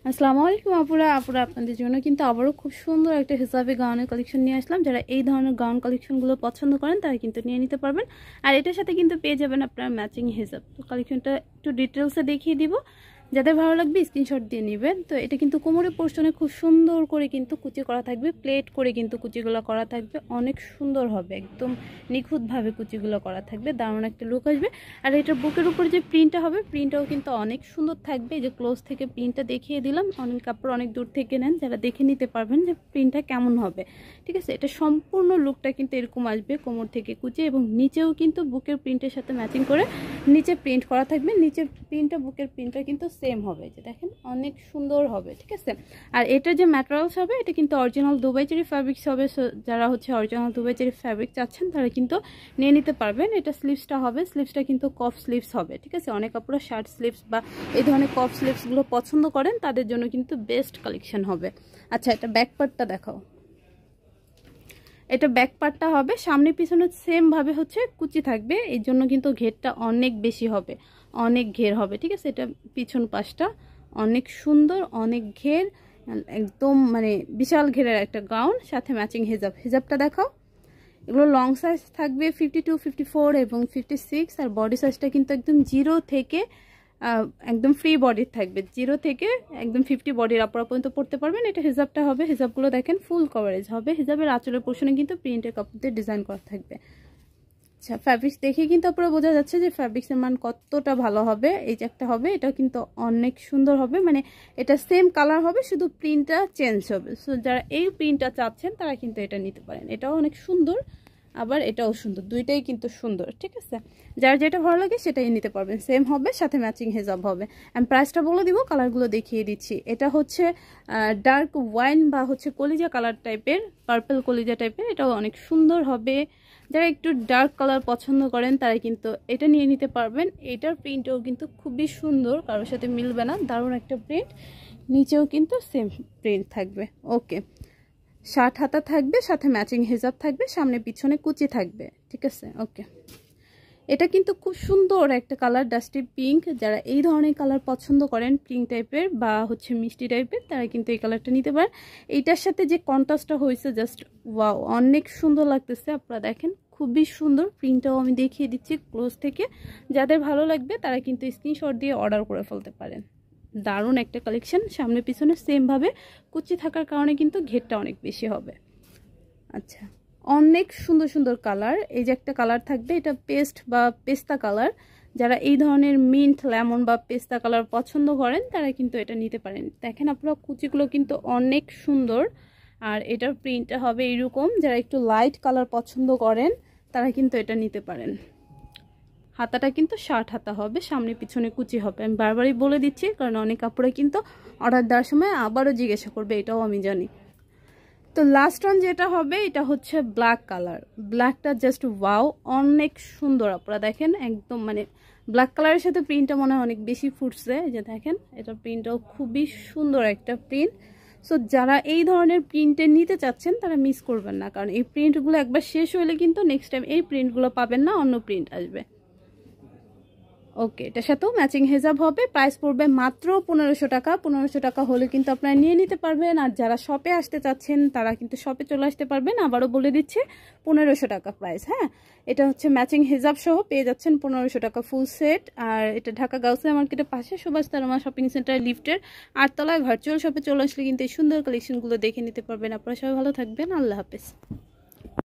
আসসালামু আলাইকুম আপুরা আপনাদের জন্য কিন্তু আবারও খুব সুন্দর একটা হিজাবি গাউনের কালেকশন নিয়ে আসলাম। যারা এই ধরনের গাউন কালেকশনগুলো পছন্দ করেন তারা কিন্তু নিয়ে নিতে পারবেন। আর এটার সাথে কিন্তু পেয়ে যাবেন আপনার ম্যাচিং হিজাব। তো কালেকশনটা একটু ডিটেলসে দেখিয়ে দিব, যাদের ভালো লাগবে স্ক্রিনশট দিয়ে নেবেন। তো এটা কিন্তু কোমরের পোর্শনে খুব সুন্দর করে কিন্তু কুচি করা থাকবে, প্লেট করে কিন্তু কুচিগুলো করা থাকবে, অনেক সুন্দর হবে, একদম নিখুঁতভাবে কুচিগুলো করা থাকবে, দারুণ একটা লুক আসবে। আর এটার বুকের উপরে যে প্রিন্টটা হবে, প্রিন্টটাও কিন্তু অনেক সুন্দর থাকবে। এই যে ক্লোজ থেকে প্রিন্টটা দেখিয়ে দিলাম, অনেক কাপড় অনেক দূর থেকে নেন, যারা দেখে নিতে পারবেন যে প্রিন্টটা কেমন হবে। ঠিক আছে, এটা সম্পূর্ণ লুকটা কিন্তু এরকম আসবে, কোমর থেকে কুচি, এবং নিচেও কিন্তু বুকের প্রিন্টের সাথে ম্যাচিং করে নিচে প্রিন্ট করা থাকবে। নিচের প্রিন্টটা বুকের প্রিন্টটা কিন্তু সেম হবে, যে দেখেন অনেক সুন্দর হবে। ঠিক আছে, আর এটার যে ম্যাটেরিয়ালস হবে এটা কিন্তু অরিজিনাল দুবাই চেরি ফ্যাব্রিক্স হবে। যারা অরিজিনাল দুবাই চেরি ফ্যাব্রিক চাচ্ছেন তারা কিন্তু নিয়ে নিতে পারবেন। এটা স্লিভসটা হবে, স্লিভসটা কিন্তু কফ স্লিভস হবে। ঠিক আছে, অনেক কাপড় শার্ট স্লিভস বা এই ধরনের কফ স্লিভসগুলো পছন্দ করেন, তাদের জন্য কিন্তু বেস্ট কালেকশন হবে। আচ্ছা, এটা ব্যাক পার্টটা দেখাও। এটা ব্যাক পার্টটা হবে, সামনে পিছনে সেম ভাবে কুচি থাকবে, এই জন্য কিন্তু ঘেরটা অনেক বেশি হবে, অনেক ঘের হবে। ঠিক আছে, এটা পিছন পাশটা অনেক সুন্দর, অনেক ঘের, একদম বিশাল ঘেরের একটা গাউন, সাথে ম্যাচিং হিজাব। হিজাবটা দেখাও। এগুলো লং সাইজ থাকবে 52, 54 এবং 56। আর বডি সাইজটা কিন্তু একদম 0 থেকে একদম ফ্রি বডির থাকবে, 0 থেকে একদম 50 বডির আপনারা পর্যন্ত পড়তে পারবেন। এটা হিজাবটা হবে, হিজাবগুলো দেখেন ফুল কভারেজ হবে। হিজাবের আঁচলের পোর্শনে কিন্তু প্রিন্টের কাপড় দিয়ে ডিজাইন করা থাকবে। আচ্ছা, ফ্যাব্রিক্স দেখে কিন্তু আপনারা বোঝা যাচ্ছে যে ফ্যাব্রিক্সের মান কতটা ভালো হবে। এই যে একটা হবে, এটা কিন্তু অনেক সুন্দর হবে, এটা সেম কালার হবে, শুধু প্রিন্টটা চেঞ্জ হবে। সো যারা এই প্রিন্টটা চাচ্ছেন তারা কিন্তু এটা নিতে পারেন। এটাও অনেক সুন্দর, আবার এটাও সুন্দর, দুইটাই কিন্তু সুন্দর। ঠিক আছে, যার যেটা ভালো লাগে সেটাই নিতে পারবেন, সেম হবে, সাথে ম্যাচিং হিজাব হবে। আমি প্রাইসটা বলে দিব, কালারগুলো দেখিয়ে দিচ্ছি। এটা ডার্ক ওয়াইন বা কলিজা কালার টাইপের, পার্পল কলিজা টাইপের, এটাও অনেক সুন্দর হবে। যারা একটু ডার্ক কালার পছন্দ করেন তারা কিন্তু এটা নিয়ে নিতে পারবেন। এটার প্রিন্টও কিন্তু খুবই সুন্দর, কারোর সাথে মিলবে না, দারুণ একটা প্রিন্ট। নিচেও কিন্তু সেম প্রিন্ট থাকবে। ওকে, শার্ট হাতা থাকবে, সাথে ম্যাচিং হিজাব থাকবে, সামনে পিছনে কুচি থাকবে। ঠিক আছে, ওকে। এটা কিন্তু খুব সুন্দর একটা কালার, ডাস্টি পিঙ্ক। যারা এই ধরনের কালার পছন্দ করেন, পিঙ্ক টাইপের বা মিষ্টি টাইপের, তারা কিন্তু এই কালারটা নিতে পারেন। এইটার সাথে যে কন্ট্রাস্টটা হয়েছে, জাস্ট ওয়াও, অনেক সুন্দর লাগতেছে। আপনারা দেখেন খুবই সুন্দর, প্রিন্টটাও আমি দেখিয়ে দিচ্ছি ক্লোজ থেকে। যাদের ভালো লাগবে তারা কিন্তু স্ক্রিনশট দিয়ে অর্ডার করে ফেলতে পারেন। দারুণ একটা কালেকশন, সামনে পিছনে সেম ভাবে কুচি থাকার কারণে কিন্তু ঘেরটা অনেক বেশি হবে। আচ্ছা, অনেক সুন্দর সুন্দর কালার। এই যে একটা কালার থাকবে, এটা পেস্ট বা পেস্তা কালার। যারা এই ধরনের মিন্ট, লেমন বা পেস্তা কালার পছন্দ করেন তারা কিন্তু এটা নিতে পারেন। দেখেন আপনারা কুচিগুলো কিন্তু অনেক সুন্দর। আর এটার প্রিন্টটা হবে এরকম। যারা একটু লাইট কালার পছন্দ করেন তারা কিন্তু এটা নিতে পারেন। হাতাটা কিন্তু শার্ট হাতা হবে, সামনে পিছনে কুচি হবে। আমি বারবারই বলে দিচ্ছি, কারণ অনেক কাপড়ে কিন্তু অর্ডার দেওয়ার সময় আবারও জিজ্ঞাসা করবে, এটাও আমি জানি। তো লাস্ট ওয়ান যেটা হবে, এটা ব্ল্যাক কালার। ব্ল্যাকটা জাস্ট ওয়াও, অনেক সুন্দর। আপনারা দেখেন একদম ব্ল্যাক কালারের সাথে প্রিন্টটা মনে হয় অনেক বেশি ফুটছে। যে দেখেন, এটা প্রিন্টটাও খুবই সুন্দর একটা প্রিন্ট। সো যারা এই ধরনের প্রিন্টে নিতে চাচ্ছেন তারা মিস করবেন না, কারণ এই প্রিন্টগুলো একবার শেষ হলে কিন্তু নেক্সট টাইম এই প্রিন্টগুলো পাবেন না, অন্য প্রিন্ট আসবে। ওকে, এটার সাথেও ম্যাচিং হিজাব হবে। প্রাইস পড়বে মাত্র 1500 টাকা। 1500 টাকা হলে কিন্তু আপনারা নিয়ে নিতে পারবেন। আর যারা শপে আসতে চাচ্ছেন তারা কিন্তু শপে চলে আসতে পারবেন। আবারও বলে দিচ্ছে 1500 টাকা প্রাইস। হ্যাঁ, এটা ম্যাচিং হিজাব সহ পেয়ে যাচ্ছেন 1500 টাকা ফুল সেট। আর এটা ঢাকা গাউসিয়া মার্কেটের পাশে সুভাষ তারামা শপিং সেন্টার লিফটের 8 তলায় ভার্চুয়াল শপে চলে আসলে কিন্তু এই সুন্দর কালেকশনগুলো দেখে নিতে পারবেন। আপনারা সবাই ভালো থাকবেন, আল্লাহ হাফেজ।